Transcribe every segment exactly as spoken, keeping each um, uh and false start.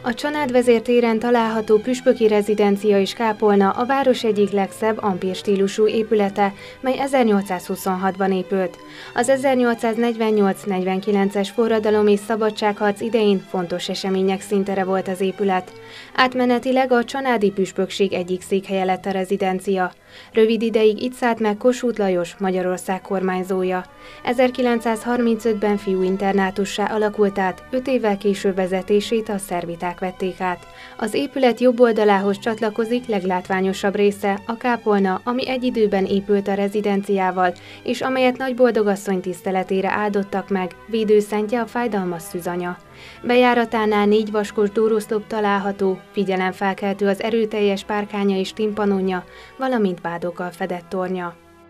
A Csanád vezértéren található püspöki rezidencia és kápolna a város egyik legszebb ampír-stílusú épülete, mely ezernyolcszázhuszonhatban épült. Az ezernyolcszáznegyvennyolc-negyvenkilences forradalom és szabadságharc idején fontos események színtere volt az épület. Átmenetileg a csanádi püspökség egyik székhelye lett a rezidencia. Rövid ideig itt szállt meg Kossuth Lajos, Magyarország kormányzója. ezerkilencszázharmincötben fiúinternátussá alakult át, öt évvel később vezetését a szerviták vették át. Az épület jobb oldalához csatlakozik leglátványosabb része, a kápolna, ami egy időben épült a rezidenciával, és amelyet Nagyboldogasszony tiszteletére áldottak meg, védőszentje a fájdalmas szűzanya. Bejáratánál négy vaskos dóroszlop található, figyelemfelkeltő az erőteljes párkánya és timpanonja, valamint vádokkal fedett tornya.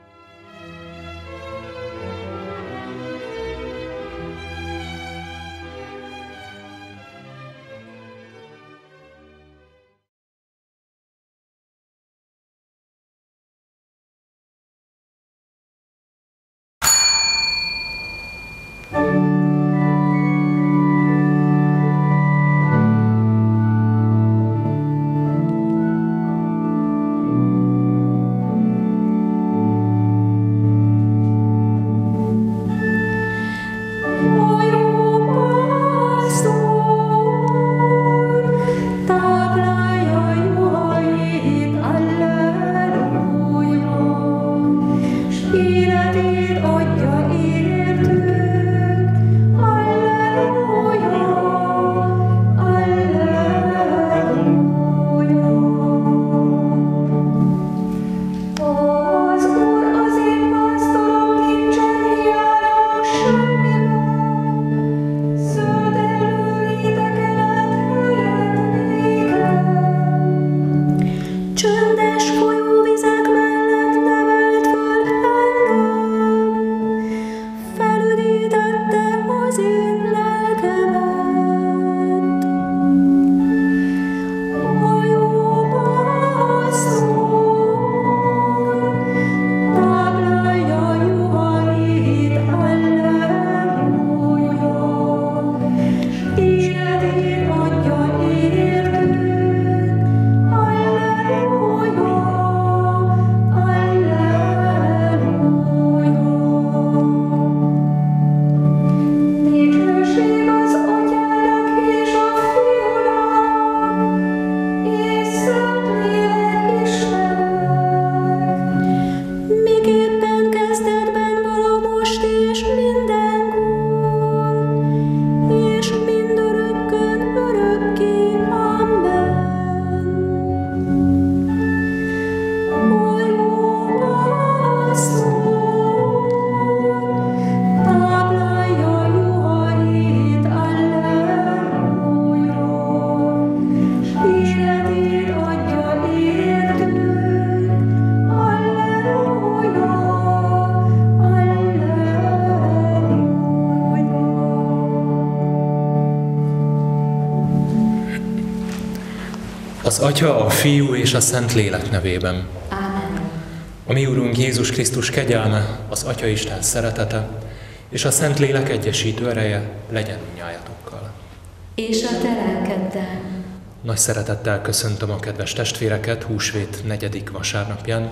Az Atya, a Fiú és a Szentlélek nevében. Ámen. A mi Urunk Jézus Krisztus kegyelme, az Atya Isten szeretete és a Szentlélek egyesítő ereje legyen mindnyájatokkal. És a te lelkeddel. Nagy szeretettel köszöntöm a kedves testvéreket húsvét negyedik vasárnapján.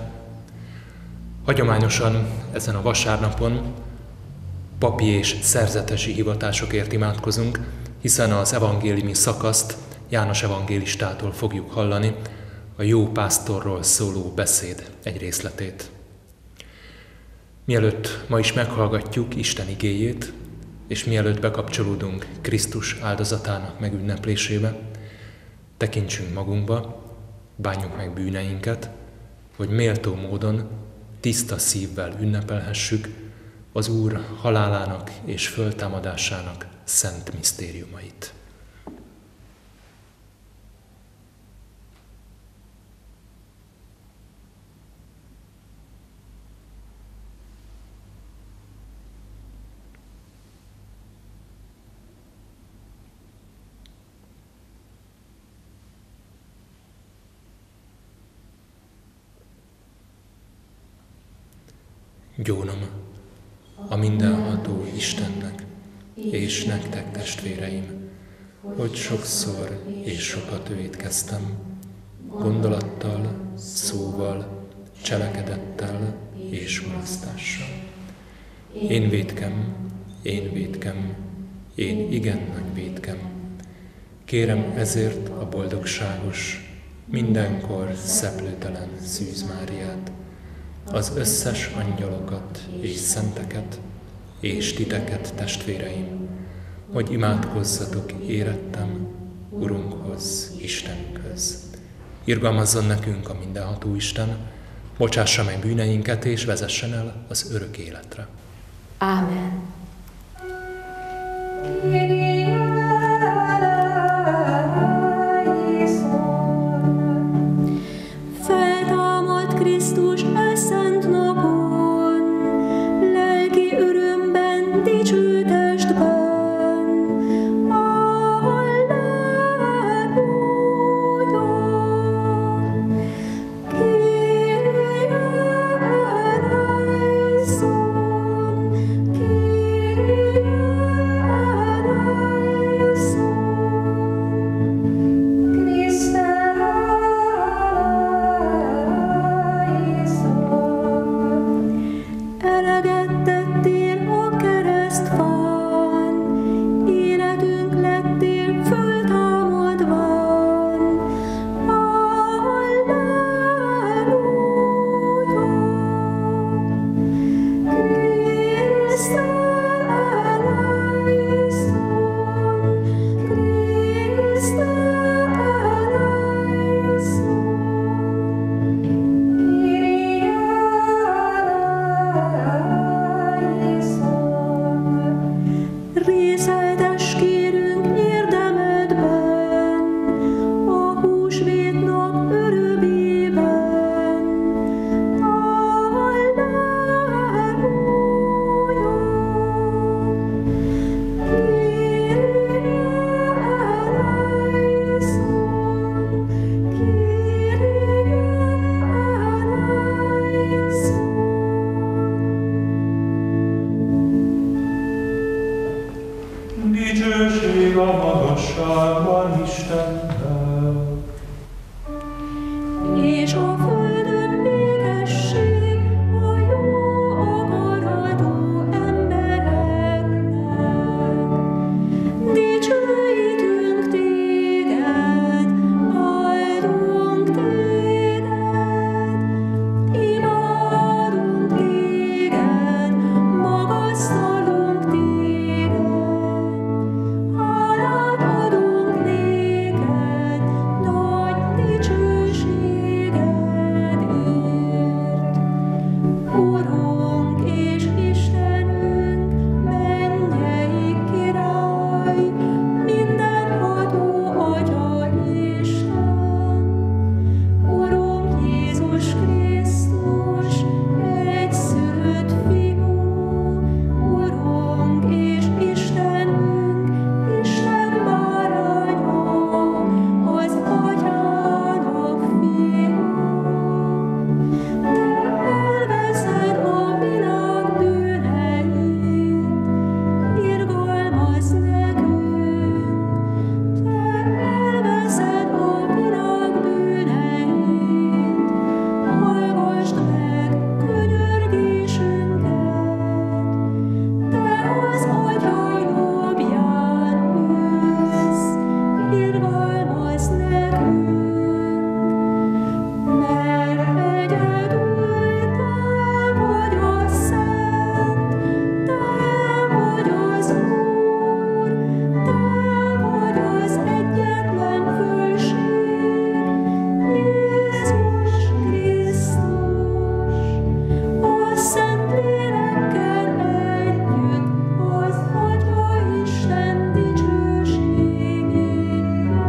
Hagyományosan ezen a vasárnapon papi és szerzetesi hivatásokért imádkozunk, hiszen az evangéliumi szakaszt János evangélistától fogjuk hallani, a jó pásztorról szóló beszéd egy részletét. Mielőtt ma is meghallgatjuk Isten igéjét, és mielőtt bekapcsolódunk Krisztus áldozatának megünneplésébe, tekintsünk magunkba, bánjuk meg bűneinket, hogy méltó módon, tiszta szívvel ünnepelhessük az Úr halálának és föltámadásának szent misztériumait. Gyónom a mindenható Istennek, és nektek, testvéreim, hogy sokszor és sokat vétkeztem, gondolattal, szóval, cselekedettel és mulasztással. Én vétkem, én vétkem, én igen nagy vétkem. Kérem ezért a boldogságos, mindenkor szeplőtelen Szűz Máriát, az összes angyalokat és szenteket, és titeket, testvéreim, hogy imádkozzatok érettem Urunkhoz, Istenünkhöz. Irgalmazzon nekünk a mindenható Isten, bocsássa meg bűneinket, és vezessen el az örök életre. Ámen. Feltámadt Krisztus e szent napon, lelki örömben, dicső testben. Dicsőség a magasságban Istennek, és a földön békesség a jó akaratú embereknek. Dicsőítünk téged, áldunk téged, imádunk téged, magasztalunk téged. Hálát adunk néked, nagy dicsőségedért. Urunk és Istenünk, mennyei király, mindenható Atya Isten. Urunk Jézus Krisztus, egyszülött Fiú, Urunk és Istenünk, Isten báránya, az Atyának Fiú. Te elveszed a világ bűneit, irgalmazz nekünk. Te elveszed a világ bűneit, hallgassd meg könyörgésünket. Te az Atya jobbján ülsz, irgalmazz nekünk. Mert egyedül Te vagy a Szent, Te vagy az Úr, Te vagy az egyetlen fölség, Jézus Krisztus. A Szentlélekkel együtt az Atya Isten dicsőségével.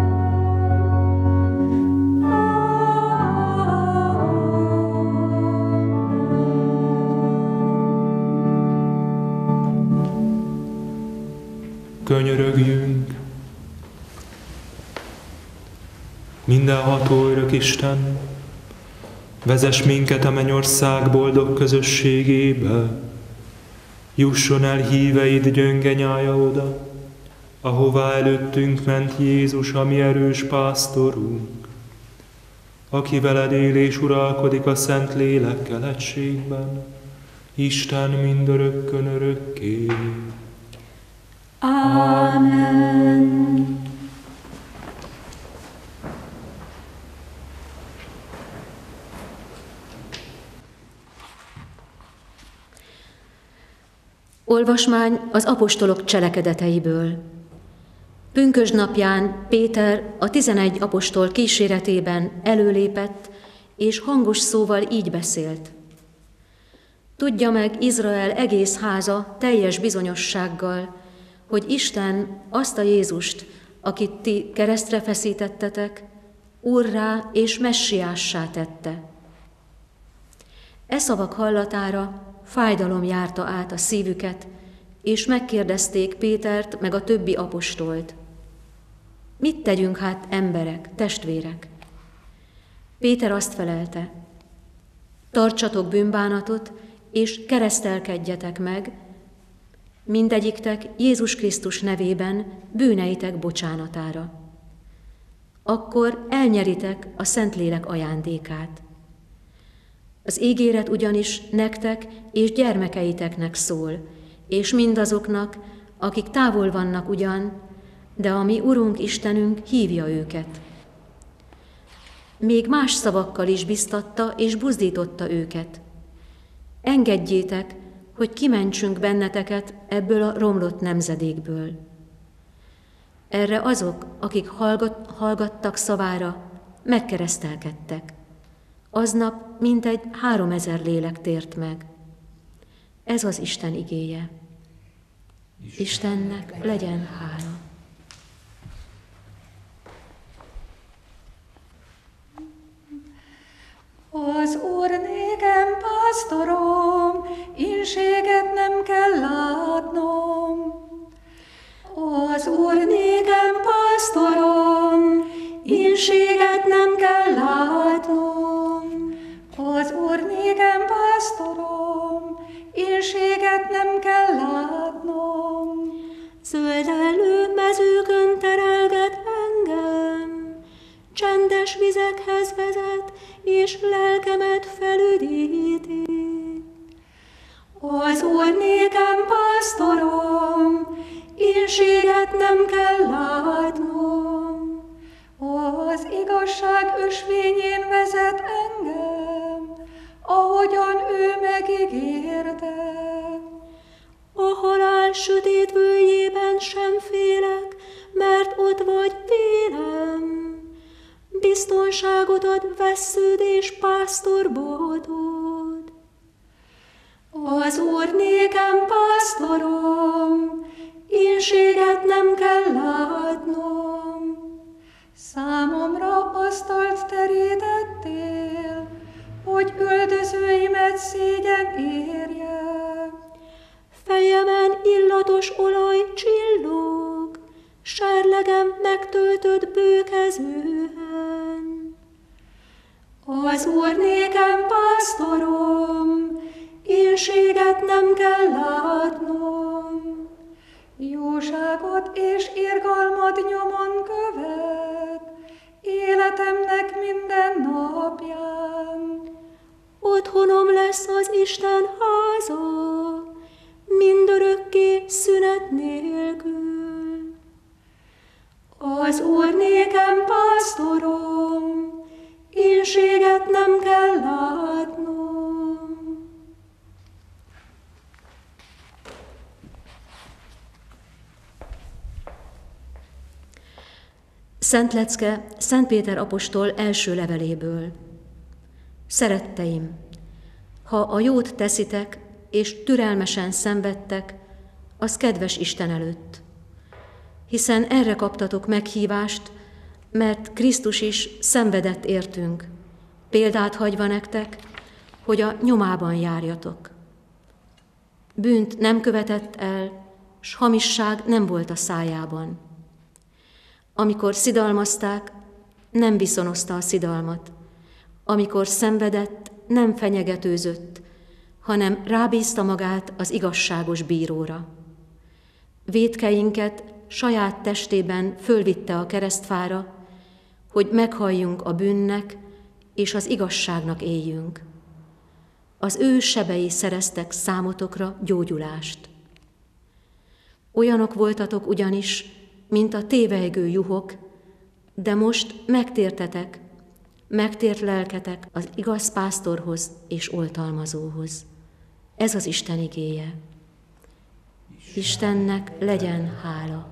könyörögjünk. Mindenható örök Isten, vezess minket a mennyország boldog közösségébe, jusson el híveid gyönge nyája oda, ahová előttünk ment Jézus, a mi erős pásztorunk, aki veled él és uralkodik a Szent Lélekkel egységben, Isten mindörökkön örökké. Ámen. Olvasmány az apostolok cselekedeteiből. Pünkösd napján Péter a tizenegy apostol kíséretében előlépett, és hangos szóval így beszélt. Tudja meg Izrael egész háza teljes bizonyossággal, hogy Isten azt a Jézust, akit ti keresztre feszítettetek, Úrrá és Messiássá tette. E szavak hallatára fájdalom járta át a szívüket, és megkérdezték Pétert meg a többi apostolt. Mit tegyünk hát, emberek, testvérek? Péter azt felelte, tartsatok bűnbánatot, és keresztelkedjetek meg, mindegyiktek Jézus Krisztus nevében bűneitek bocsánatára. Akkor elnyeritek a Szentlélek ajándékát. Az ígéret ugyanis nektek és gyermekeiteknek szól, és mindazoknak, akik távol vannak ugyan, de a mi Urunk Istenünk hívja őket. Még más szavakkal is biztatta és buzdította őket. Engedjétek, hogy kimentsünk benneteket ebből a romlott nemzedékből. Erre azok, akik hallgat, hallgattak szavára, megkeresztelkedtek. Aznap mintegy háromezer lélek tért meg. Ez az Isten igéje. Istennek legyen hála. Az Úr nékem pásztorom, ínséget nem kell látnom. Az Úr nékem pásztorom, ínséget nem kell látnom. Az Úr nékem pásztorom, ínséget nem kell látnom. Zöldellő mezőkön terelget engem, csendes vizekhez vezet, és lelkemet felüdíti. Az Úr nékem pásztorom, ínséget nem kell látnom. Az igazság ösvényén vezet engem, ahogyan ő megígérte. A halál sötét völgyében sem félek, mert ott vagy vélem. Biztonságot ad vessződ és pásztorboltod. Az Úr nékem pásztorom, ínséget nem kell látnom. Számomra asztalt terítettél, hogy üldözőimet szégyen érje. Fejemen illatos olaj csillog, serlegem megtöltött bőkezően. Az Úr nékem pásztorom, ínséget nem kell látnom. Jóságot és irgalmat nyomon követ, életemnek minden napján. Otthonom lesz az Isten háza, mindörökké szünet nélkül. Az Úr nékem pásztorom, ínséget nem kell látnom. Szent lecke Szent Péter apostol első leveléből. Szeretteim, ha a jót teszitek, és türelmesen szenvedtek, az kedves Isten előtt. Hiszen erre kaptatok meghívást, mert Krisztus is szenvedett értünk, példát hagyva nektek, hogy a nyomában járjatok. Bűnt nem követett el, s hamisság nem volt a szájában. Amikor szidalmazták, nem viszonozta a szidalmat. Amikor szenvedett, nem fenyegetőzött, hanem rábízta magát az igazságos bíróra. Vétkeinket saját testében fölvitte a keresztfára, hogy meghalljunk a bűnnek és az igazságnak éljünk. Az ő sebei szereztek számotokra gyógyulást. Olyanok voltatok ugyanis, mint a tévejgő juhok, de most megtértetek, megtért lelketek az igaz pásztorhoz és oltalmazóhoz. Ez az Isten igéje. Istennek legyen hála.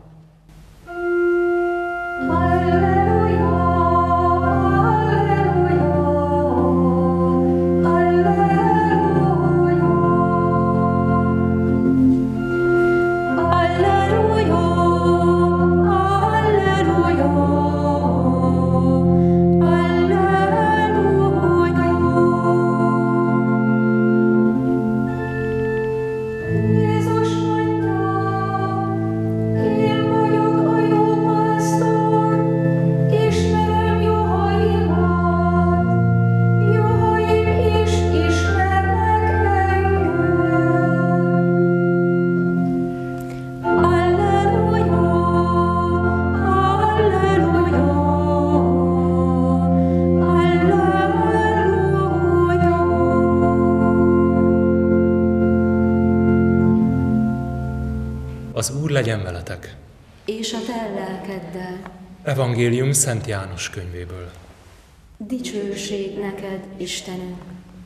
Az Úr legyen veletek! És a te lelkeddel. Evangélium Szent János könyvéből. Dicsőség neked, Istenünk!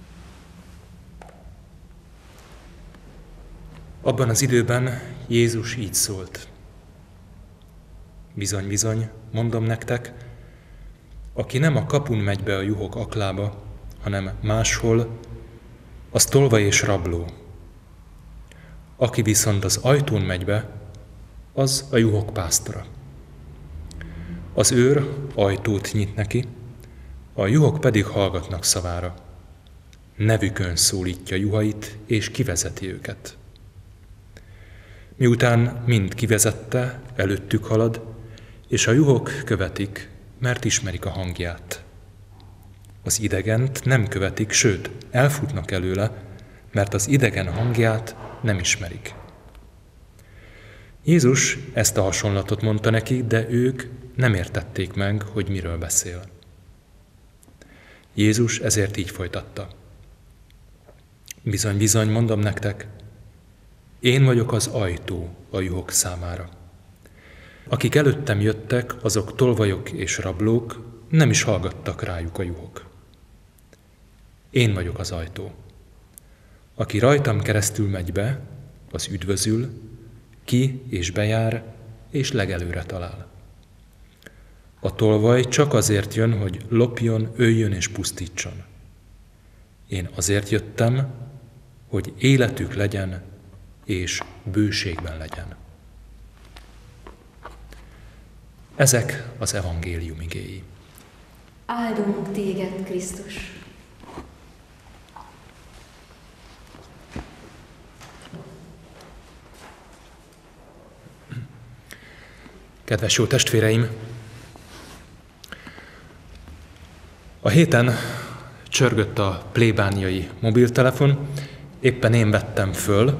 Abban az időben Jézus így szólt. Bizony, bizony, mondom nektek, aki nem a kapun megy be a juhok aklába, hanem máshol, az tolvaj és rabló. Aki viszont az ajtón megy be, az a juhok pásztora. Az őr ajtót nyit neki, a juhok pedig hallgatnak szavára. Nevükön szólítja juhait, és kivezeti őket. Miután mind kivezette, előttük halad, és a juhok követik, mert ismerik a hangját. Az idegent nem követik, sőt, elfutnak előle, mert az idegen hangját nem ismerik. Jézus ezt a hasonlatot mondta nekik, de ők nem értették meg, hogy miről beszél. Jézus ezért így folytatta. Bizony, bizony, mondom nektek, én vagyok az ajtó a juhok számára. Akik előttem jöttek, azok tolvajok és rablók, nem is hallgattak rájuk a juhok. Én vagyok az ajtó. Aki rajtam keresztül megy be, az üdvözül, ki és bejár, és legelőre talál. A tolvaj csak azért jön, hogy lopjon, öljön és pusztítson. Én azért jöttem, hogy életük legyen, és bőségben legyen. Ezek az evangélium igéi. Áldunk téged, Krisztus! Kedves jó testvéreim! A héten csörgött a plébániai mobiltelefon, éppen én vettem föl.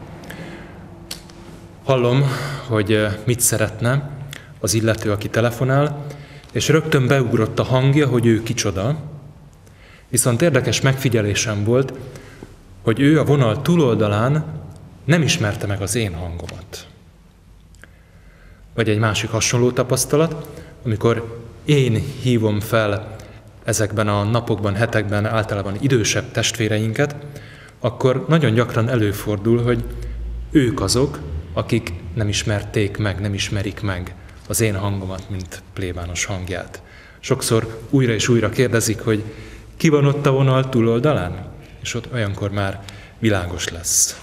Hallom, hogy mit szeretne az illető, aki telefonál, és rögtön beugrott a hangja, hogy ő kicsoda. Viszont érdekes megfigyelésem volt, hogy ő a vonal túloldalán nem ismerte meg az én hangomat. Vagy egy másik hasonló tapasztalat, amikor én hívom fel ezekben a napokban, hetekben általában idősebb testvéreinket, akkor nagyon gyakran előfordul, hogy ők azok, akik nem ismerték meg, nem ismerik meg az én hangomat, mint plébános hangját. Sokszor újra és újra kérdezik, hogy ki van ott a vonal túloldalán, és ott olyankor már világos lesz.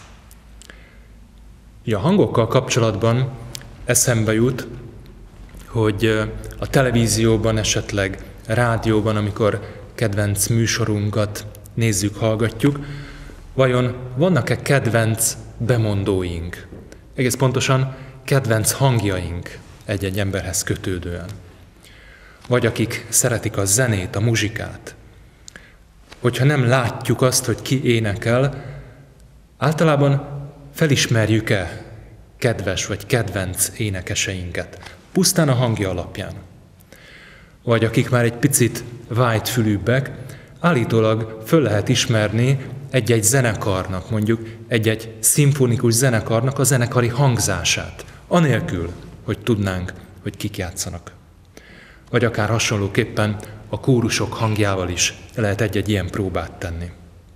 A hangokkal kapcsolatban eszembe jut, hogy a televízióban, esetleg rádióban, amikor kedvenc műsorunkat nézzük, hallgatjuk, vajon vannak-e kedvenc bemondóink? Egész pontosan kedvenc hangjaink egy-egy emberhez kötődően. Vagy akik szeretik a zenét, a muzsikát. Hogyha nem látjuk azt, hogy ki énekel, általában felismerjük-e kedves vagy kedvenc énekeseinket, pusztán a hangja alapján. Vagy akik már egy picit vágyfülűbbek, állítólag föl lehet ismerni egy-egy zenekarnak, mondjuk egy-egy szimfonikus zenekarnak a zenekari hangzását, anélkül, hogy tudnánk, hogy kik játszanak. Vagy akár hasonlóképpen a kórusok hangjával is lehet egy-egy ilyen próbát tenni.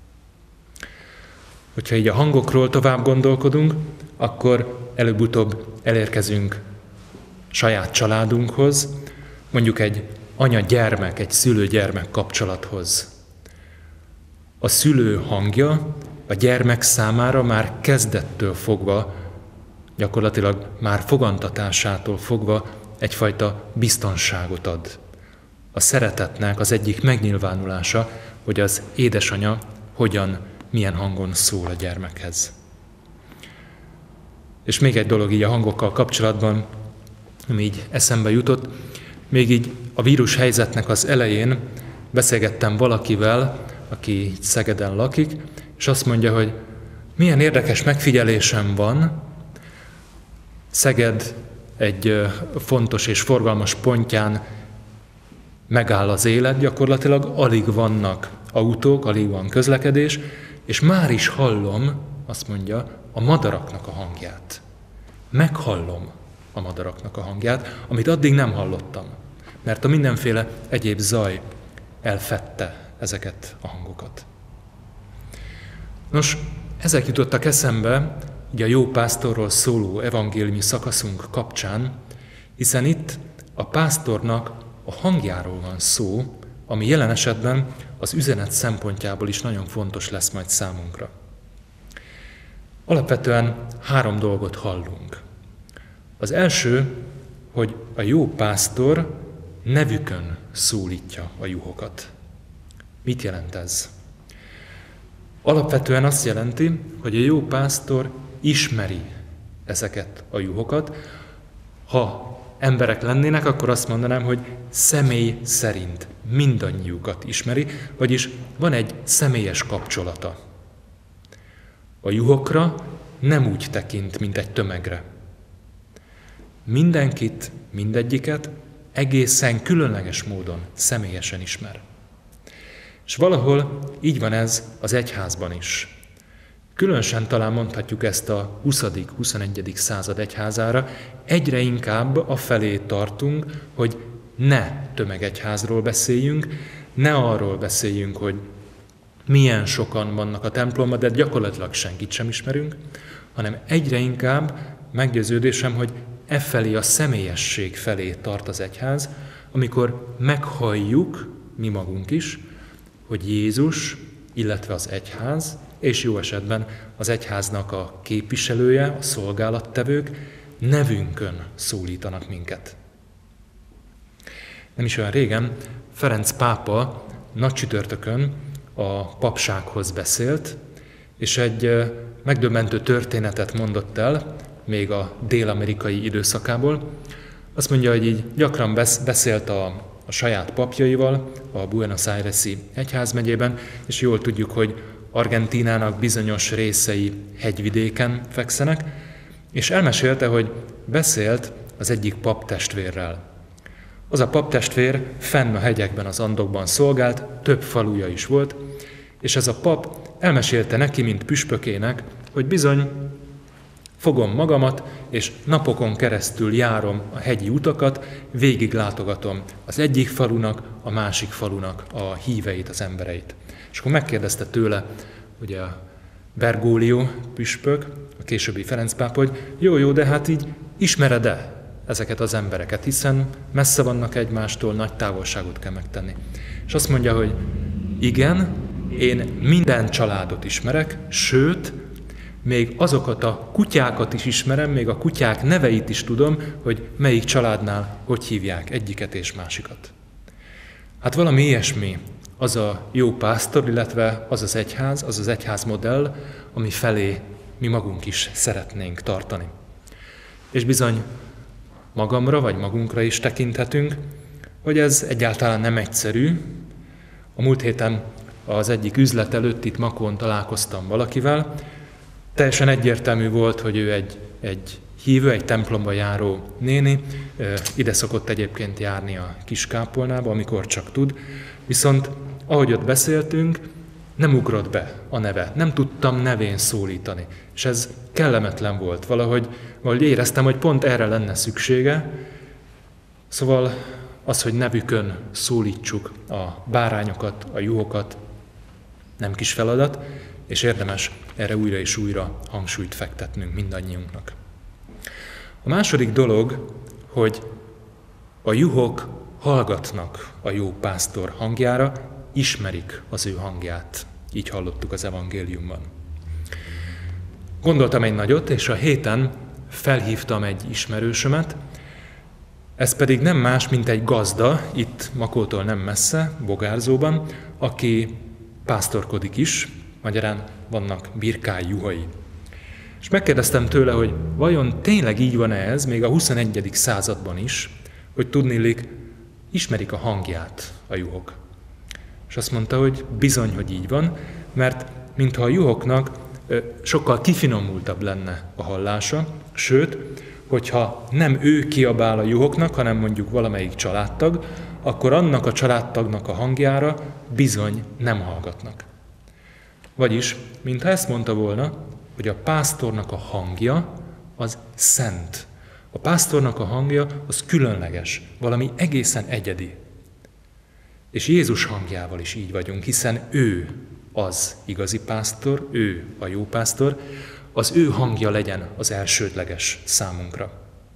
Hogyha így a hangokról tovább gondolkodunk, akkor előbb-utóbb elérkezünk saját családunkhoz, mondjuk egy anya-gyermek, egy szülő-gyermek kapcsolathoz. A szülő hangja a gyermek számára már kezdettől fogva, gyakorlatilag már fogantatásától fogva egyfajta biztonságot ad. A szeretetnek az egyik megnyilvánulása, hogy az édesanya hogyan, milyen hangon szól a gyermekhez. És még egy dolog így a hangokkal kapcsolatban, ami így eszembe jutott, még így a vírus helyzetnek az elején beszélgettem valakivel, aki így Szegeden lakik, és azt mondja, hogy milyen érdekes megfigyelésem van, Szeged egy fontos és forgalmas pontján megáll az élet, gyakorlatilag alig vannak autók, alig van közlekedés, és már is hallom, azt mondja, a madaraknak a hangját. Meghallom a madaraknak a hangját, amit addig nem hallottam, mert a mindenféle egyéb zaj elfedte ezeket a hangokat. Nos, ezek jutottak eszembe, így a jó pásztorról szóló evangéliumi szakaszunk kapcsán, hiszen itt a pásztornak a hangjáról van szó, ami jelen esetben az üzenet szempontjából is nagyon fontos lesz majd számunkra. Alapvetően három dolgot hallunk. Az első, hogy a jó pásztor nevükön szólítja a juhokat. Mit jelent ez? Alapvetően azt jelenti, hogy a jó pásztor ismeri ezeket a juhokat. Ha emberek lennének, akkor azt mondanám, hogy személy szerint mindannyiukat ismeri, vagyis van egy személyes kapcsolata. A juhokra nem úgy tekint, mint egy tömegre. Mindenkit, mindegyiket egészen különleges módon személyesen ismer. És valahol így van ez az egyházban is. Különösen talán mondhatjuk ezt a huszadik-huszonegyedik század egyházára, egyre inkább afelé tartunk, hogy ne tömegegyházról beszéljünk, ne arról beszéljünk, hogy milyen sokan vannak a templomban, de gyakorlatilag senkit sem ismerünk, hanem egyre inkább meggyőződésem, hogy e felé a személyesség felé tart az egyház, amikor meghalljuk, mi magunk is, hogy Jézus, illetve az egyház, és jó esetben az egyháznak a képviselője, a szolgálattevők nevünkön szólítanak minket. Nem is olyan régen Ferenc pápa nagycsütörtökön a papsághoz beszélt, és egy megdöbbentő történetet mondott el, még a dél-amerikai időszakából. Azt mondja, hogy így gyakran beszélt a, a saját papjaival a Buenos Aires-i egyházmegyében, és jól tudjuk, hogy Argentínának bizonyos részei hegyvidéken fekszenek, és elmesélte, hogy beszélt az egyik paptestvérrel. Az a paptestvér fenn a hegyekben, az Andokban szolgált, több faluja is volt, és ez a pap elmesélte neki, mint püspökének, hogy bizony fogom magamat, és napokon keresztül járom a hegyi utakat, végig látogatom az egyik falunak, a másik falunak a híveit, az embereit. És akkor megkérdezte tőle, ugye a Bergoglio püspök, a későbbi Ferenc pápa, hogy jó, jó, de hát így ismered-e ezeket az embereket, hiszen messze vannak egymástól, nagy távolságot kell megtenni. És azt mondja, hogy igen, én minden családot ismerek, sőt, még azokat a kutyákat is ismerem, még a kutyák neveit is tudom, hogy melyik családnál hogy hívják egyiket és másikat. Hát valami ilyesmi az a jó pásztor, illetve az az egyház, az az egyház modell, ami felé mi magunk is szeretnénk tartani. És bizony magamra vagy magunkra is tekinthetünk, hogy ez egyáltalán nem egyszerű. A múlt héten az egyik üzlet előtt itt Makón találkoztam valakivel, teljesen egyértelmű volt, hogy ő egy, egy hívő, egy templomba járó néni, ide szokott egyébként járni a Kiskápolnába, amikor csak tud, viszont ahogy ott beszéltünk, nem ugrott be a neve, nem tudtam nevén szólítani, és ez kellemetlen volt. Valahogy, valahogy éreztem, hogy pont erre lenne szüksége, szóval az, hogy nevükön szólítsuk a bárányokat, a juhokat, nem kis feladat, és érdemes erre újra és újra hangsúlyt fektetnünk mindannyiunknak. A második dolog, hogy a juhok hallgatnak a jó pásztor hangjára, ismerik az ő hangját. Így hallottuk az evangéliumban. Gondoltam egy nagyot, és a héten felhívtam egy ismerősömet, ez pedig nem más, mint egy gazda, itt Makótól nem messze, Bogárzóban, aki pásztorkodik is, magyarán vannak birkáj juhai. És megkérdeztem tőle, hogy vajon tényleg így van-e ez, még a huszonegyedik században is, hogy tudniillik, ismerik a hangját a juhok. És azt mondta, hogy bizony, hogy így van, mert mintha a juhoknak sokkal kifinomultabb lenne a hallása, sőt, hogyha nem ő kiabál a juhoknak, hanem mondjuk valamelyik családtag, akkor annak a családtagnak a hangjára bizony nem hallgatnak. Vagyis, mintha ezt mondta volna, hogy a pásztornak a hangja az szent. A pásztornak a hangja az különleges, valami egészen egyedi. És Jézus hangjával is így vagyunk, hiszen ő az igazi pásztor, ő a jó pásztor, az ő hangja legyen az elsődleges számunkra.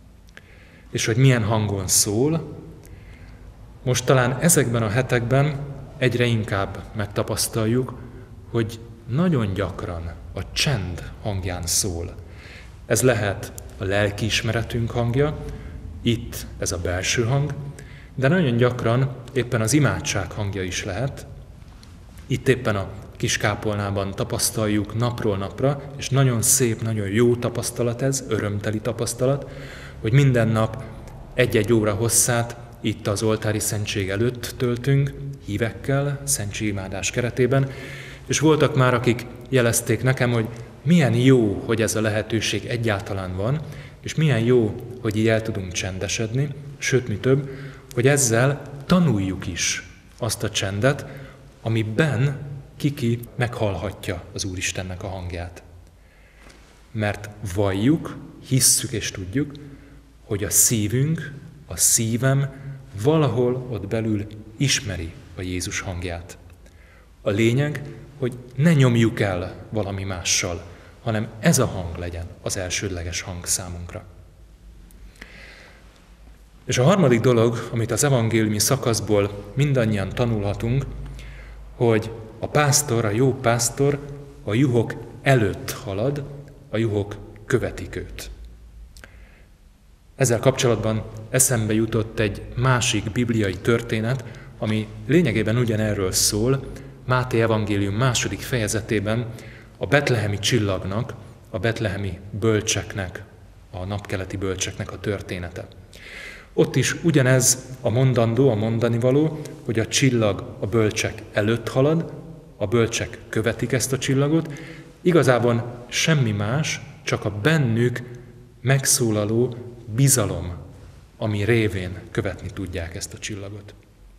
És hogy milyen hangon szól, most talán ezekben a hetekben egyre inkább megtapasztaljuk, hogy nagyon gyakran a csend hangján szól. Ez lehet a lelkiismeretünk hangja, itt ez a belső hang, de nagyon gyakran éppen az imádság hangja is lehet. Itt éppen a Kiskápolnában tapasztaljuk napról napra, és nagyon szép, nagyon jó tapasztalat ez, örömteli tapasztalat, hogy minden nap egy-egy óra hosszát itt az oltári szentség előtt töltünk, hívekkel, szentségimádás keretében, és voltak már, akik jelezték nekem, hogy milyen jó, hogy ez a lehetőség egyáltalán van, és milyen jó, hogy így el tudunk csendesedni, sőt, mi több, hogy ezzel tanuljuk is azt a csendet, amiben kiki meghallhatja az Úristennek a hangját. Mert valljuk, hisszük és tudjuk, hogy a szívünk, a szívem valahol ott belül ismeri a Jézus hangját. A lényeg, hogy ne nyomjuk el valami mással, hanem ez a hang legyen az elsődleges hang számunkra. És a harmadik dolog, amit az evangéliumi szakaszból mindannyian tanulhatunk, hogy a pásztor, a jó pásztor a juhok előtt halad, a juhok követik őt. Ezzel kapcsolatban eszembe jutott egy másik bibliai történet, ami lényegében ugyanerről szól, Máté evangélium második fejezetében a betlehemi csillagnak, a betlehemi bölcseknek, a napkeleti bölcseknek a története. Ott is ugyanez a mondandó, a mondanivaló, hogy a csillag a bölcsek előtt halad, a bölcsek követik ezt a csillagot, igazából semmi más, csak a bennük megszólaló bizalom, ami révén követni tudják ezt a csillagot.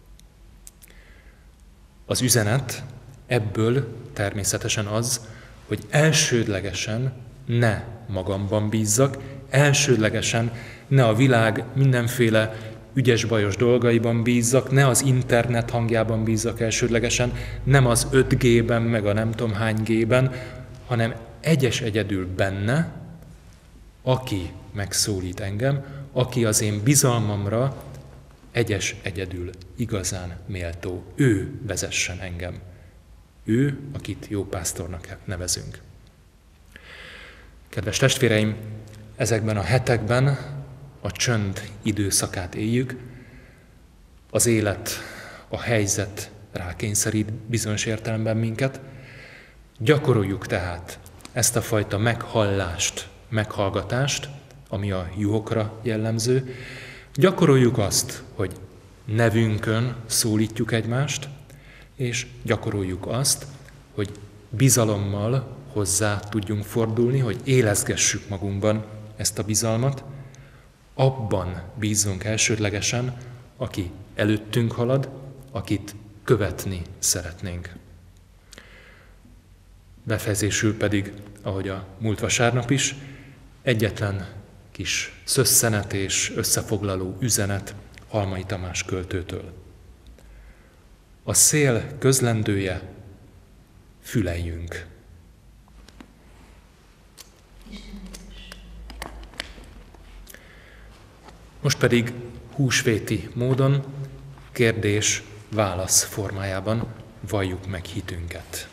Az üzenet ebből természetesen az, hogy elsődlegesen ne magamban bízzak, elsődlegesen ne a világ mindenféle ügyes-bajos dolgaiban bízzak, ne az internet hangjában bízzak elsődlegesen, nem az öt G-ben, meg a nem tudom hány G-ben, hanem egyes egyedül benne, aki megszólít engem, aki az én bizalmamra egyes egyedül igazán méltó. Ő vezessen engem. Ő, akit jó pásztornak nevezünk. Kedves testvéreim, ezekben a hetekben a csönd időszakát éljük, az élet, a helyzet rákényszerít bizonyos értelemben minket. Gyakoroljuk tehát ezt a fajta meghallást, meghallgatást, ami a juhokra jellemző. Gyakoroljuk azt, hogy nevünkön szólítjuk egymást, és gyakoroljuk azt, hogy bizalommal hozzá tudjunk fordulni, hogy élezgessük magunkban ezt a bizalmat, abban bízzunk elsődlegesen, aki előttünk halad, akit követni szeretnénk. Befejezésül pedig, ahogy a múlt vasárnap is, egyetlen kis szösszenet és összefoglaló üzenet Halmai Tamás költőtől. A szél közlendője, füleljünk. Most pedig húsvéti módon, kérdés-válasz formájában valljuk meg hitünket.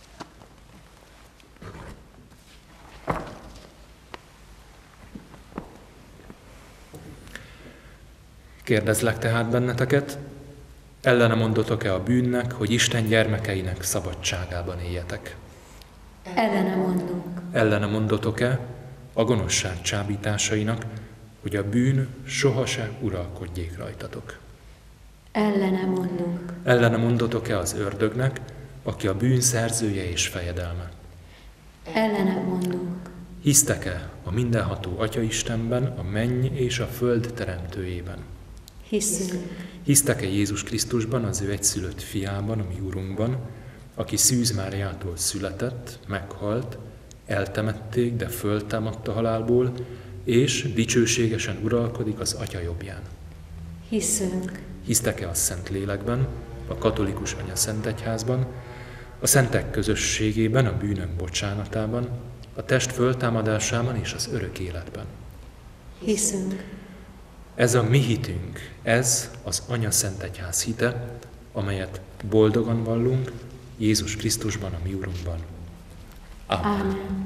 Kérdezlek tehát benneteket, ellene mondotok-e a bűnnek, hogy Isten gyermekeinek szabadságában éljetek? Ellene mondunk. Ellene mondotok-e a gonoszság csábításainak, hogy a bűn sohasem uralkodjék rajtatok? Ellene mondunk. Ellene mondotok-e az ördögnek, aki a bűn szerzője és fejedelme? Ellene mondunk. Hisztek-e a mindenható Atya Istenben, a menny és a föld teremtőjében? Hiszünk. Hisztek-e Jézus Krisztusban, az ő egyszülött fiában, a mi Urunkban, aki Szűz Máriától született, meghalt, eltemették, de föltámadt a halálból, és dicsőségesen uralkodik az Atya jobbján? Hiszünk. Hisztek-e a Szent Lélekben, a katolikus Anya Szent Egyházban, a szentek közösségében, a bűnök bocsánatában, a test föltámadásában és az örök életben? Hiszünk. Ez a mi hitünk, ez az Anya Szent Egyház hite, amelyet boldogan vallunk Jézus Krisztusban, a mi Urunkban. Amen. Amen.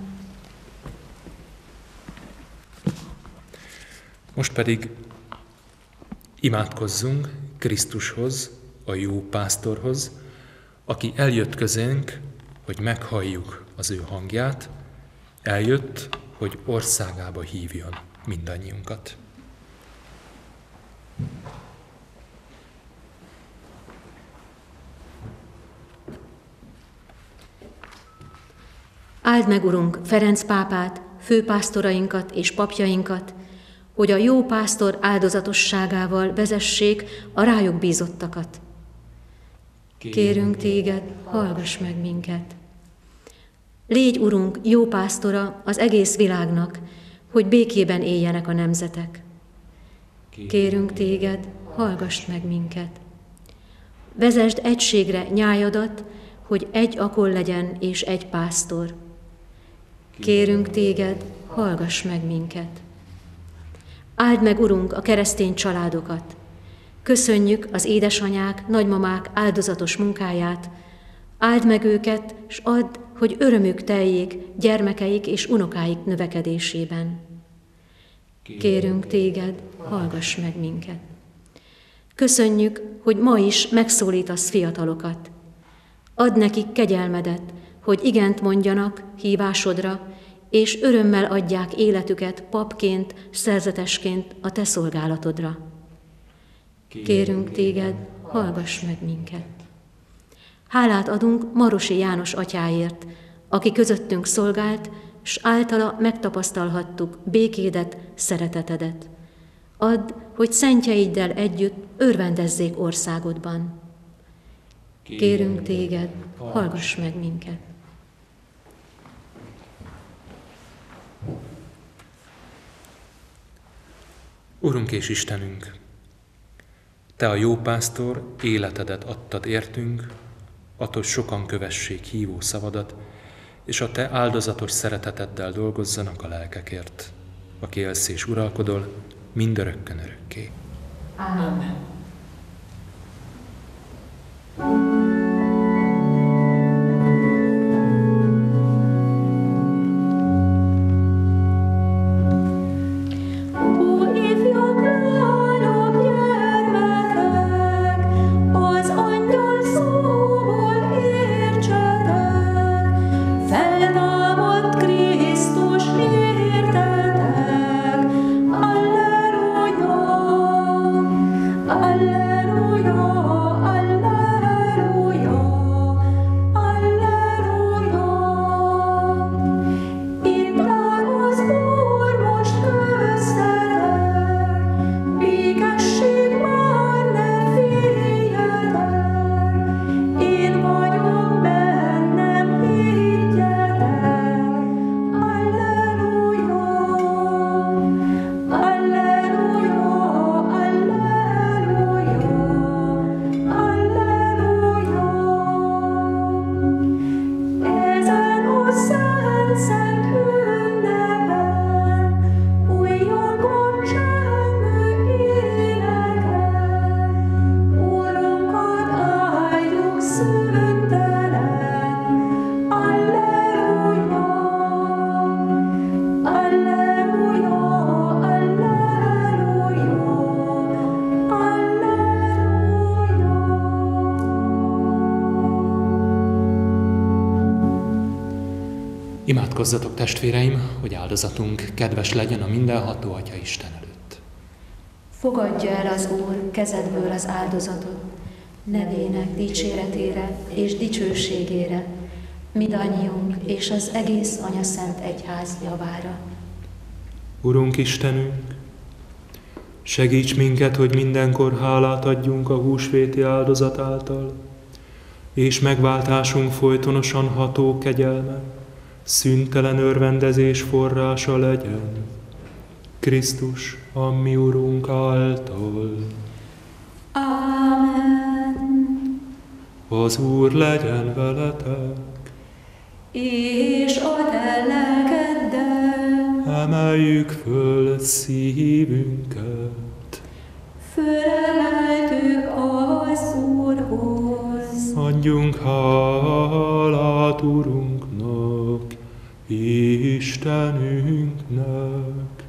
Most pedig imádkozzunk Krisztushoz, a jó pásztorhoz, aki eljött közénk, hogy meghalljuk az ő hangját, eljött, hogy országába hívjon mindannyiunkat. Áld meg, Urunk, Ferenc pápát, főpásztorainkat és papjainkat, hogy a jó pásztor áldozatosságával vezessék a rájuk bízottakat. Kérünk téged, hallgass meg minket. Légy, Urunk, jó pásztora az egész világnak, hogy békében éljenek a nemzetek. Kérünk téged, hallgass meg minket. Vezesd egységre nyájadat, hogy egy akol legyen és egy pásztor. Kérünk téged, hallgass meg minket. Áld meg, Urunk, a keresztény családokat. Köszönjük az édesanyák, nagymamák áldozatos munkáját. Áld meg őket, s add, hogy örömük teljék gyermekeik és unokáik növekedésében. Kérünk téged, hallgass meg minket. Köszönjük, hogy ma is megszólítasz fiatalokat. Add nekik kegyelmedet, hogy igent mondjanak hívásodra, és örömmel adják életüket papként, szerzetesként a te szolgálatodra. Kérünk téged, hallgass meg minket. Hálát adunk Marosi János atyáért, aki közöttünk szolgált, s általa megtapasztalhattuk békédet, szeretetedet. Add, hogy szentjeiddel együtt örvendezzék országodban. Kérünk téged, hallgass meg minket. Urunk és Istenünk, Te a jó pásztor, életedet adtad értünk, add, hogy sokan kövessék hívó szavadat, és a Te áldozatos szereteteddel dolgozzanak a lelkekért, aki élsz és uralkodol mindörökkön örökké. Amen. Alleluja, alleluja. Imádkozzatok, testvéreim, hogy áldozatunk kedves legyen a mindenható Atya Isten előtt. Fogadja el az Úr kezedből az áldozatot, nevének dicséretére és dicsőségére, mindannyiunk és az egész Anyaszent Egyház javára. Urunk Istenünk, segíts minket, hogy mindenkor hálát adjunk a húsvéti áldozat által, és megváltásunk folytonosan ható kegyelme, szüntelen örvendezés forrása legyen. Krisztus, a mi Urunk által. Ámen. Az Úr legyen veletek. És a te lelkeddel. Emeljük föl szívünket. Fölemeltük az Úrhoz. Adjunk hálát Urunknak, Istenünknek.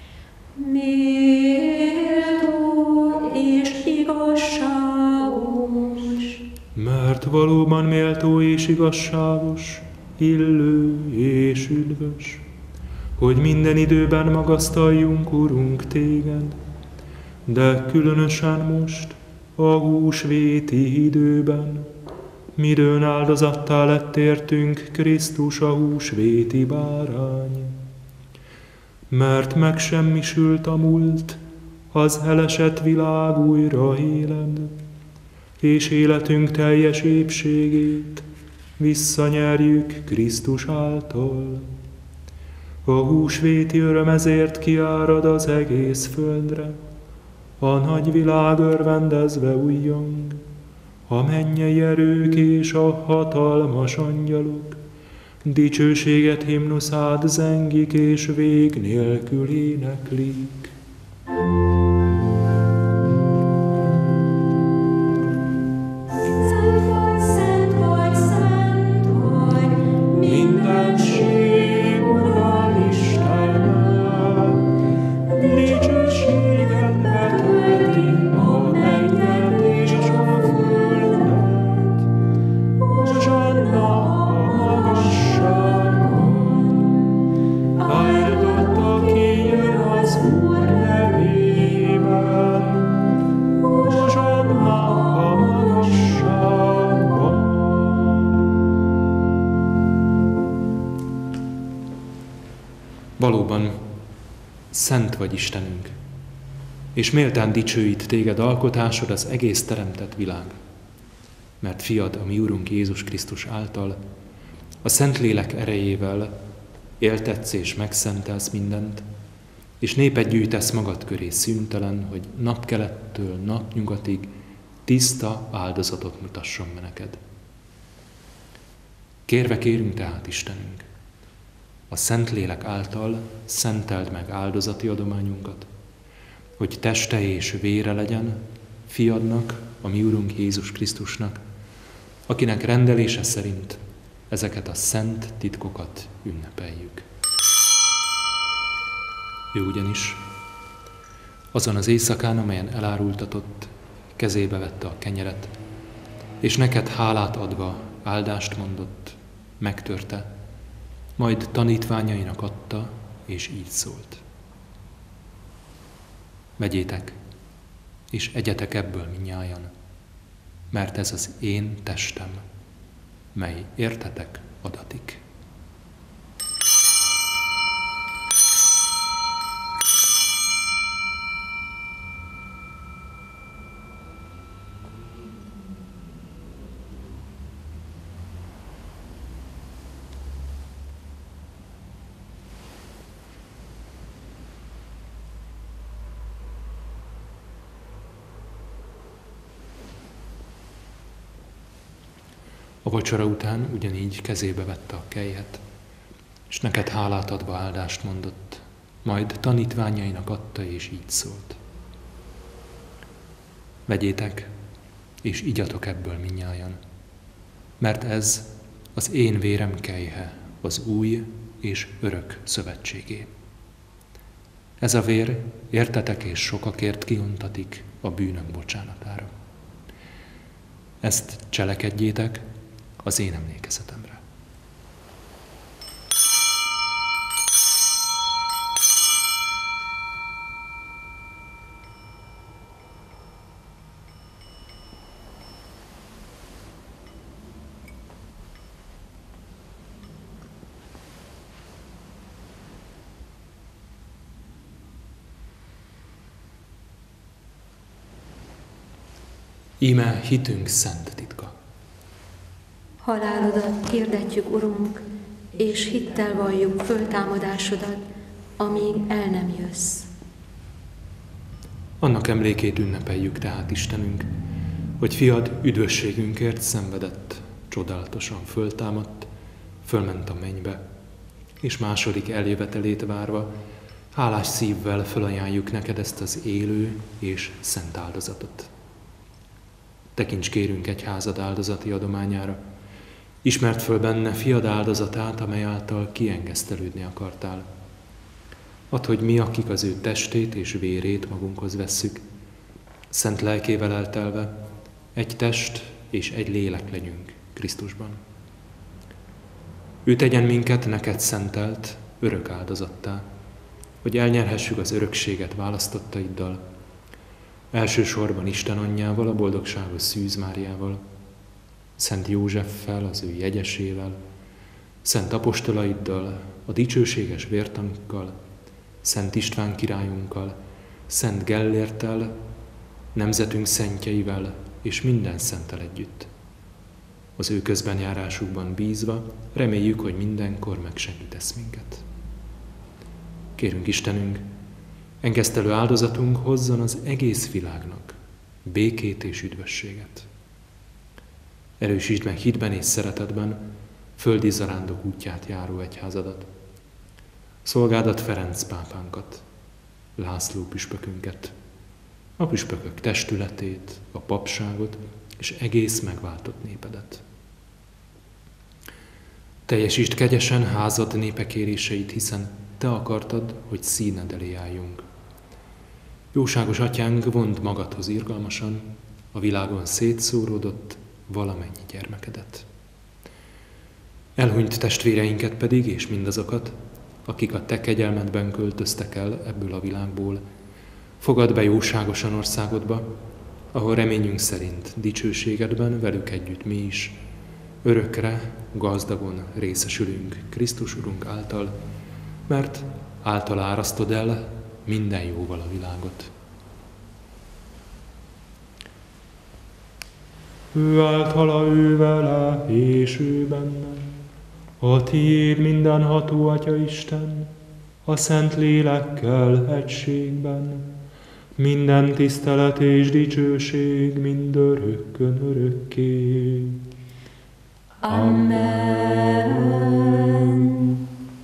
Méltó és igazságos. Mert valóban méltó és igazságos, illő és üdvös, hogy minden időben magasztaljunk, Urunk, téged, de különösen most, a húsvéti időben, midőn áldozattá lett értünk Krisztus, a húsvéti bárány. Mert megsemmisült a múlt, az elesett világ újra éled, és életünk teljes épségét visszanyerjük Krisztus által. A húsvéti öröm ezért kiárad az egész földre, a nagy világ örvendezve újjong, a mennyei erők és a hatalmas angyalok dicsőséget himnuszát zengik és vég nélkül éneklik. Valóban szent vagy Istenünk, és méltán dicsőít téged alkotásod az egész teremtett világ, mert fiad, a mi Urunk Jézus Krisztus által, a Szentlélek erejével éltetsz és megszentelsz mindent, és népet gyűjtesz magad köré szüntelen, hogy napkelettől napnyugatig tiszta áldozatot mutasson be neked. Kérve kérünk tehát, Istenünk, a Szentlélek által szenteld meg áldozati adományunkat, hogy teste és vére legyen fiadnak, a mi Urunk Jézus Krisztusnak, akinek rendelése szerint ezeket a szent titkokat ünnepeljük. Ő ugyanis azon az éjszakán, amelyen elárultatott, kezébe vette a kenyeret, és neked hálát adva áldást mondott, megtörte, majd tanítványainak adta, és így szólt. Vegyétek, és egyetek ebből mindnyájan, mert ez az én testem, mely értetek adatik. A vacsora után ugyanígy kezébe vette a kelyhet, és neked hálát adva áldást mondott, majd tanítványainak adta, és így szólt. Vegyétek, és igyatok ebből mindnyájan, mert ez az én vérem kelyhe, az új és örök szövetségé. Ez a vér értetek és sokakért kiontatik a bűnök bocsánatára. Ezt cselekedjétek az én emlékezetemre. Íme hitünk szent titka. Halálodat hirdetjük, Urunk, és hittel valljuk föltámadásodat, amíg el nem jössz. Annak emlékét ünnepeljük tehát, Istenünk, hogy fiad üdvösségünkért szenvedett, csodálatosan föltámadt, fölment a mennybe, és második eljövetelét várva, hálás szívvel fölajánljuk neked ezt az élő és szent áldozatot. Tekints kérünk egyházad áldozati adományára, ismert föl benne fiad áldozatát, amely által kiengesztelődni akartál. Add, hogy mi, akik az ő testét és vérét magunkhoz vesszük, szent lelkével eltelve, egy test és egy lélek legyünk Krisztusban. Ő tegyen minket neked szentelt, örök áldozattá, hogy elnyerhessük az örökséget választottaiddal, elsősorban Isten anyjával, a boldogságos Szűz Máriával, Szent Józseffel, az ő jegyesével, szent apostolaiddal, a dicsőséges vértanukkal, Szent István királyunkkal, Szent Gellérttel, nemzetünk szentjeivel és minden szenttel együtt. Az ő közbenjárásukban bízva reméljük, hogy mindenkor megsegítesz minket. Kérünk Istenünk, engesztelő áldozatunk hozzon az egész világnak békét és üdvösséget. Erősítsd meg hitben és szeretetben földi zarándok útját járó egyházadat. Szolgádat Ferenc pápánkat, László püspökünket, a püspökök testületét, a papságot és egész megváltott népedet. Teljesítsd kegyesen házad népekéréseit, hiszen te akartad, hogy színed elé álljunk. Jóságos atyánk, vondd magadhoz irgalmasan a világon szétszóródott valamennyi gyermekedet. Elhunyt testvéreinket pedig, és mindazokat, akik a te kegyelmedben költöztek el ebből a világból, fogadd be jóságosan országodba, ahol reményünk szerint dicsőségedben velük együtt mi is örökre, gazdagon részesülünk Krisztus Urunk által, mert által árasztod el minden jóval a világot. Ő általa, ő vele, és ő benne, a tiéd mindenható Atya Isten, a Szent Lélekkel egységben, minden tisztelet és dicsőség mindörökkön örökké. Amen.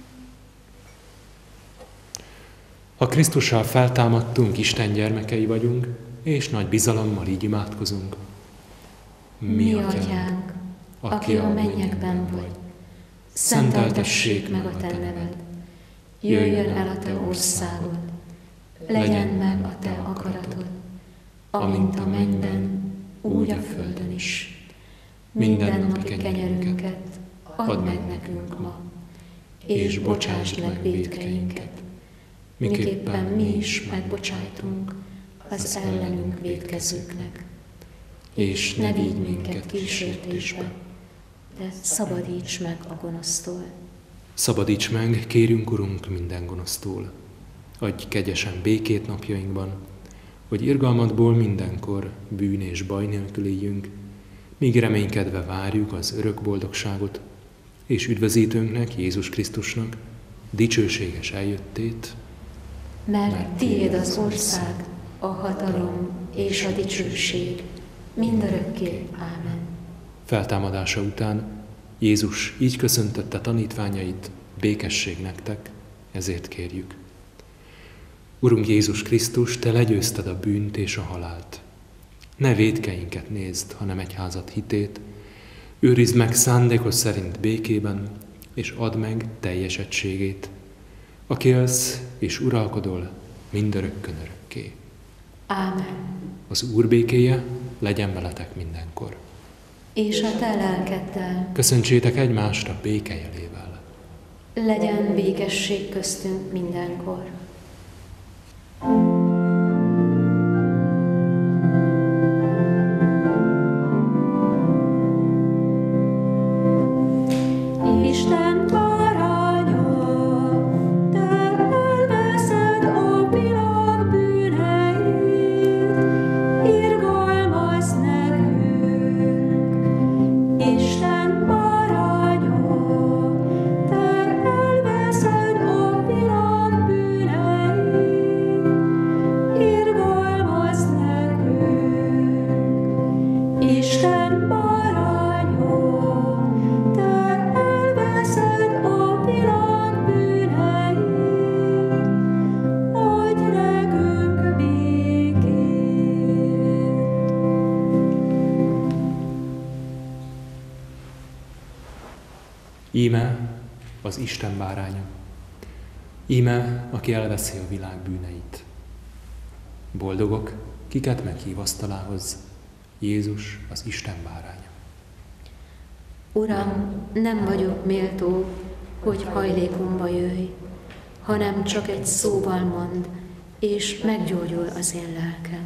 Ha Krisztussal feltámadtunk, Isten gyermekei vagyunk, és nagy bizalommal így imádkozunk. Mi, atyánk, aki a mennyekben vagy, szenteltessék meg a te neved, jöjjön el a te országod, legyen meg a te akaratod, amint a mennyben, úgy a földön is. Mindennapi kenyerünket add meg nekünk ma, és bocsásd meg vétkeinket, miképpen mi is megbocsájtunk az ellenünk vétkezőknek. És ne vigy minket kísértésbe, de szabadíts meg a gonosztól. Szabadíts meg, kérünk Urunk, minden gonosztól. Adj kegyesen békét napjainkban, hogy irgalmadból mindenkor bűn és baj nélkül éljünk, míg reménykedve várjuk az örök boldogságot, és üdvözítőnknek, Jézus Krisztusnak dicsőséges eljöttét. Mert tiéd az ország, a hatalom és a dicsőség, mindörökké. Ámen. Feltámadása után Jézus így köszöntötte tanítványait, békesség nektek, ezért kérjük. Urunk Jézus Krisztus, Te legyőzted a bűnt és a halált. Ne vétkeinket nézd, hanem egyházad hitét, őrizd meg szándékos szerint békében, és add meg teljes egységét, aki élsz és uralkodol mindörökkön örökké. Ámen. Az Úr békéje legyen veletek mindenkor. És a te lelkeddel. Köszöntsétek egymást a béke jelével. Legyen békesség köztünk mindenkor. Isten báránya, te elveszed a világ bűneit, irgalmazz nekünk. Isten báránya, te elveszed a világ bűneit, irgalmazz nekünk. Isten báránya, te elveszed a világ bűneit, adj nekünk békét. Íme az Isten báránya. Íme, aki elveszi a világ bűneit. Boldogok, kiket meghív asztalához, Jézus az Isten báránya. Uram, nem vagyok méltó, hogy hajlékomba jöjj, hanem csak egy szóval mondd, és meggyógyul az én lelkem.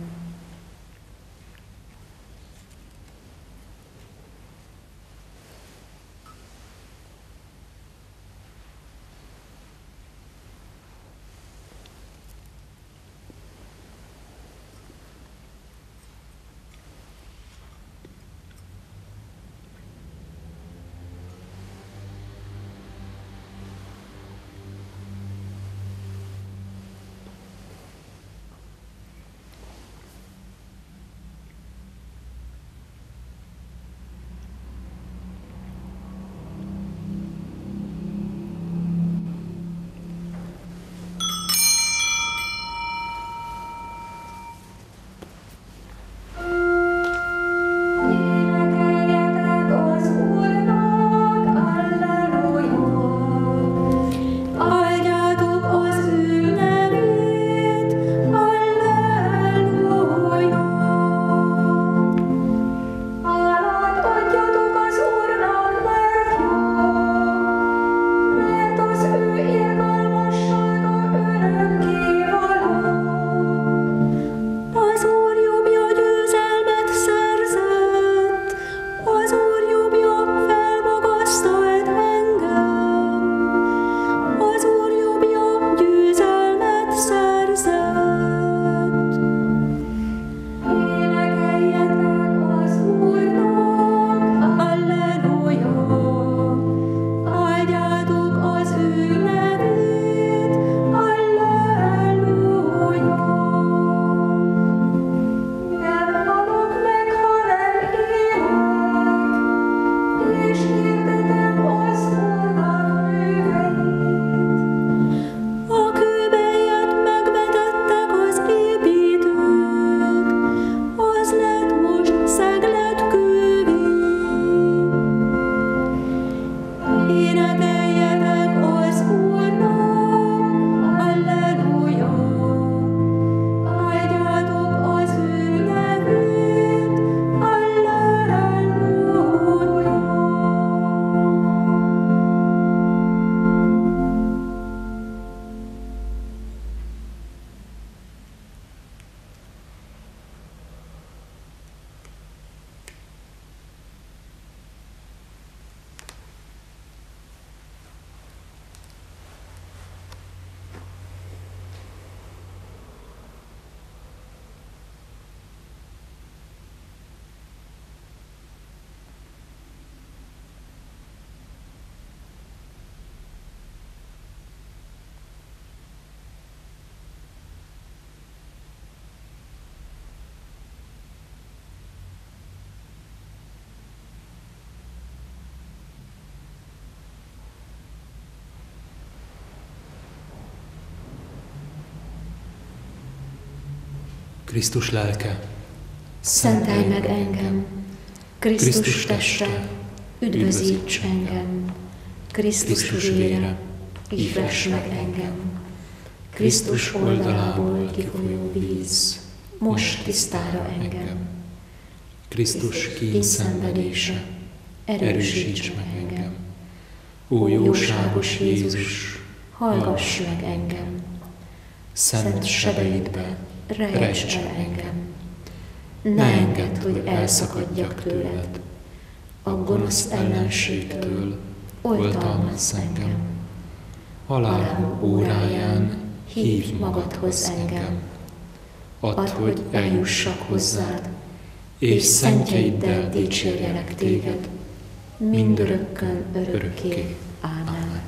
Krisztus lelke, szentelj meg engem, Krisztus, Krisztus teste, teste, üdvözíts engem, Krisztus Krisztus vére, vére, ívess meg engem, Krisztus oldalából kifolyó víz, most tisztára engem, Krisztus kényszenvedése, erősíts meg engem, Ó jóságos Jézus, hallgass meg engem, szent sebeidbe rejts el engem, ne engedd, hogy elszakadjak tőled, a gonosz ellenségtől oltalmazz engem, halál óráján hívj magadhoz engem, add, hogy eljussak hozzád, és szentjeiddel dicsérjelek téged, mindörökkön örökké. Ámen.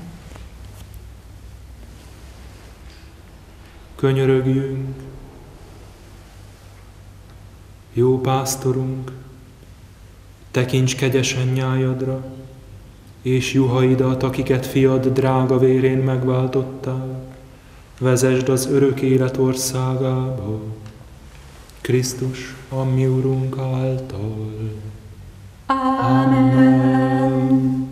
Könyörögjünk! Jó pásztorunk, tekints kegyesen nyájadra, és juhaidat, akiket fiad drága vérén megváltottál, vezesd az örök élet országába, Krisztus, a mi Urunk által. Ámen.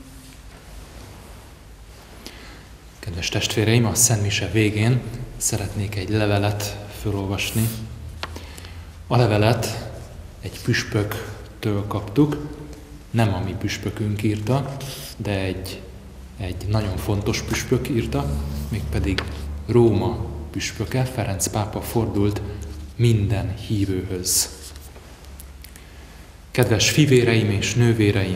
Kedves testvéreim, a Szent Mise végén szeretnék egy levelet felolvasni. A levelet egy püspöktől kaptuk, nem a mi püspökünk írta, de egy, egy nagyon fontos püspök írta, mégpedig Róma püspöke, Ferenc pápa fordult minden hívőhöz. Kedves fivéreim és nővéreim,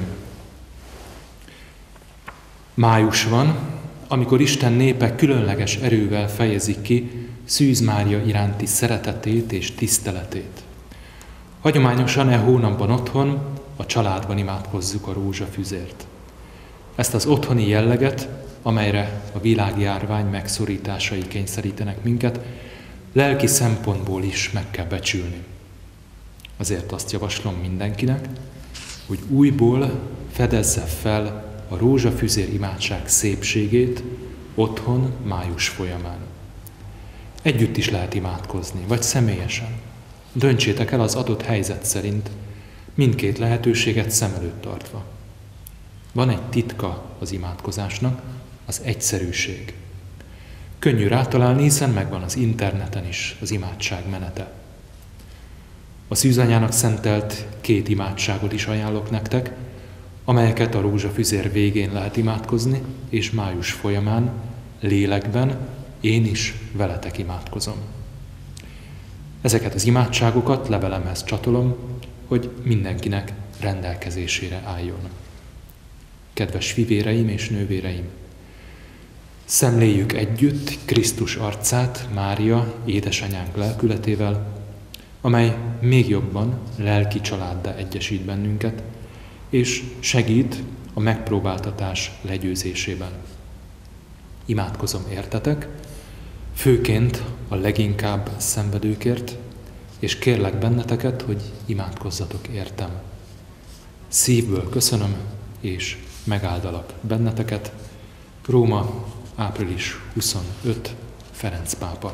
május van, amikor Isten népe különleges erővel fejezik ki Szűz Mária iránti szeretetét és tiszteletét. Hagyományosan e hónapban otthon, a családban imádkozzuk a rózsafüzért. Ezt az otthoni jelleget, amelyre a világjárvány megszorításai kényszerítenek minket, lelki szempontból is meg kell becsülni. Azért azt javaslom mindenkinek, hogy újból fedezze fel a rózsafüzér imádság szépségét otthon május folyamán. Együtt is lehet imádkozni, vagy személyesen. Döntsétek el az adott helyzet szerint, mindkét lehetőséget szem előtt tartva. Van egy titka az imádkozásnak, az egyszerűség. Könnyű rátalálni, hiszen megvan az interneten is az imádság menete. A Szűzanyának szentelt két imádságot is ajánlok nektek, amelyeket a rózsafüzér végén lehet imádkozni, és május folyamán, lélekben én is veletek imádkozom. Ezeket az imádságokat levelemhez csatolom, hogy mindenkinek rendelkezésére álljon. Kedves fivéreim és nővéreim, szemléljük együtt Krisztus arcát Mária, édesanyánk lelkületével, amely még jobban lelki családdá egyesít bennünket, és segít a megpróbáltatás legyőzésében. Imádkozom értetek, főként a leginkább szenvedőkért, és kérlek benneteket, hogy imádkozzatok értem. Szívből köszönöm, és megáldalak benneteket. Róma, április huszonötödike, Ferenc pápa.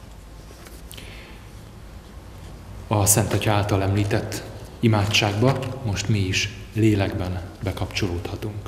A Szent Atya által említett imádságba most mi is lélekben bekapcsolódhatunk.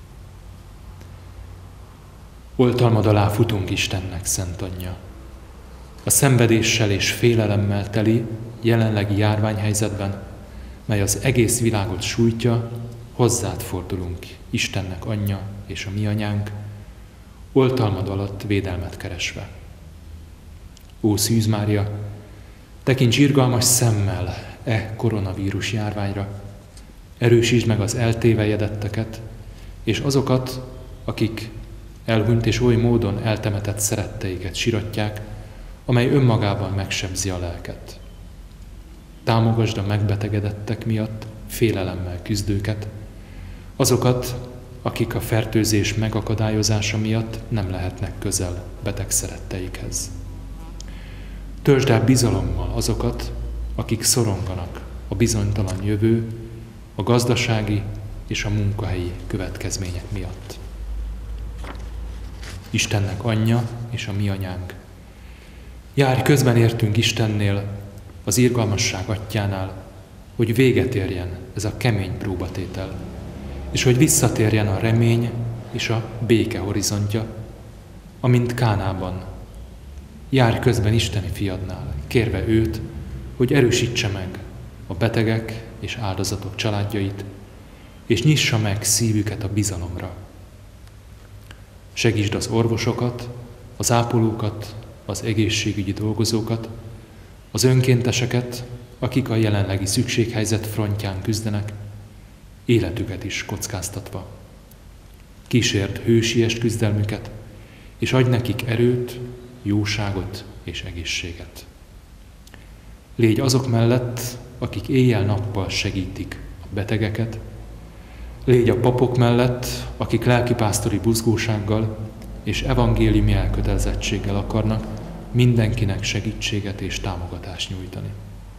Oltalmad alá futunk Istennek, Szent Anyja. A szenvedéssel és félelemmel teli jelenlegi járványhelyzetben, mely az egész világot sújtja, hozzád fordulunk, Istennek Anyja és a mi anyánk, oltalmad alatt védelmet keresve. Ó Szűz Mária, tekints irgalmas szemmel e koronavírus járványra, erősítsd meg az eltévejedetteket, és azokat, akik elhunyt és oly módon eltemetett szeretteiket siratják, amely önmagában megsebzi a lelket. Támogasd a megbetegedettek miatt félelemmel küzdőket, azokat, akik a fertőzés megakadályozása miatt nem lehetnek közel beteg szeretteikhez. Töltsd el bizalommal azokat, akik szoronganak a bizonytalan jövő, a gazdasági és a munkahelyi következmények miatt. Istennek Anyja és a mi anyánk, járj közben értünk Istennél, az irgalmasság atyjánál, hogy véget érjen ez a kemény próbatétel, és hogy visszatérjen a remény és a béke horizontja, amint Kánában. Járj közben Isteni fiadnál, kérve őt, hogy erősítse meg a betegek és áldozatok családjait, és nyissa meg szívüket a bizalomra. Segítsd az orvosokat, az ápolókat, az egészségügyi dolgozókat, az önkénteseket, akik a jelenlegi szükséghelyzet frontján küzdenek, életüket is kockáztatva. Kísérd hősies küzdelmüket, és adj nekik erőt, jóságot és egészséget. Légy azok mellett, akik éjjel-nappal segítik a betegeket, légy a papok mellett, akik lelkipásztori buzgósággal és evangéliumi elkötelezettséggel akarnak mindenkinek segítséget és támogatást nyújtani.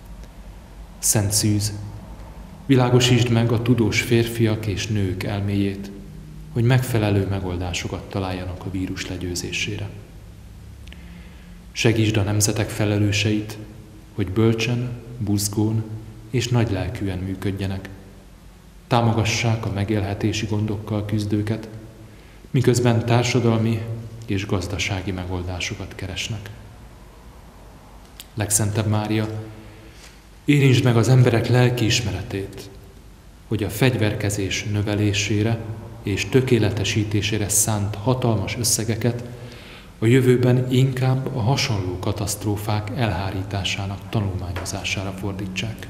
Szent Szűz, világosítsd meg a tudós férfiak és nők elméjét, hogy megfelelő megoldásokat találjanak a vírus legyőzésére. Segítsd a nemzetek felelőseit, hogy bölcsen, buzgón és nagylelkűen működjenek. Támogassák a megélhetési gondokkal küzdőket, miközben társadalmi és gazdasági megoldásokat keresnek. Legszentebb Mária, érintsd meg az emberek lelkiismeretét, hogy a fegyverkezés növelésére és tökéletesítésére szánt hatalmas összegeket a jövőben inkább a hasonló katasztrófák elhárításának tanulmányozására fordítsák.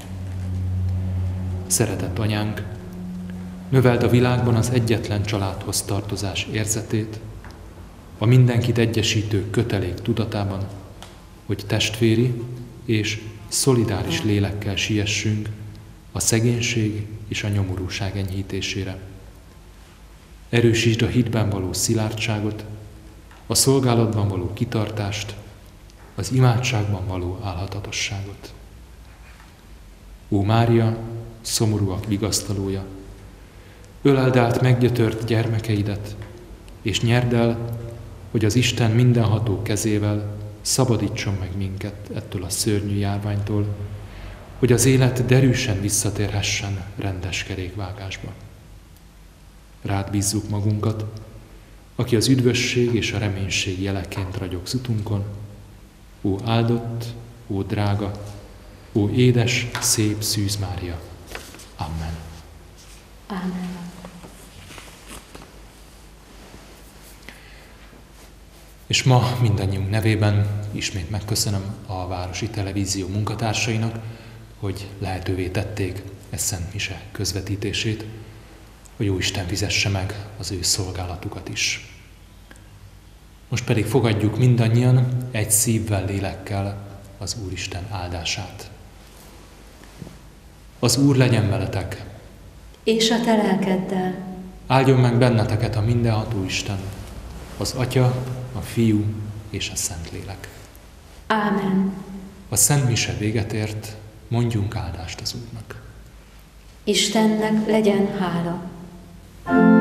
Szeretett anyánk, növeld a világban az egyetlen családhoz tartozás érzetét, a mindenkit egyesítő kötelék tudatában, hogy testvéri és szolidáris lélekkel siessünk a szegénység és a nyomorúság enyhítésére. Erősítsd a hitben való szilárdságot, a szolgálatban való kitartást, az imádságban való álhatatosságot. Ó Mária, szomorúak vigasztalója, öleld át meggyötört gyermekeidet, és nyerd el, hogy az Isten mindenható kezével szabadítson meg minket ettől a szörnyű járványtól, hogy az élet derűsen visszatérhessen rendes kerékvágásba. Rád bízzuk magunkat, aki az üdvösség és a reménység jeleként ragyogsz utunkon. Ó áldott, ó drága, ó édes, szép Szűz Mária. Amen. Amen. És ma mindannyiunk nevében ismét megköszönöm a Városi Televízió munkatársainak, hogy lehetővé tették ezt Szent Mise közvetítését, hogy Jóisten fizesse meg az ő szolgálatukat is. Most pedig fogadjuk mindannyian egy szívvel, lélekkel az Úristen áldását. Az Úr legyen veletek! És a te lelkeddel. Áldjon meg benneteket a mindenható Isten, az Atya, a Fiú és a Szentlélek. Ámen. A Szent Mise véget ért, mondjunk áldást az Úrnak. Istennek legyen hála.